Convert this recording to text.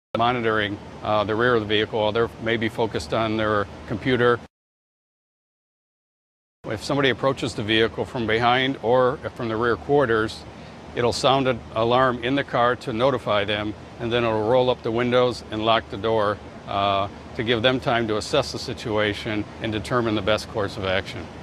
monitoring the rear of the vehicle while they're maybe focused on their computer. If somebody approaches the vehicle from behind or from the rear quarters, it'll sound an alarm in the car to notify them, and then it'll roll up the windows and lock the door to give them time to assess the situation and determine the best course of action.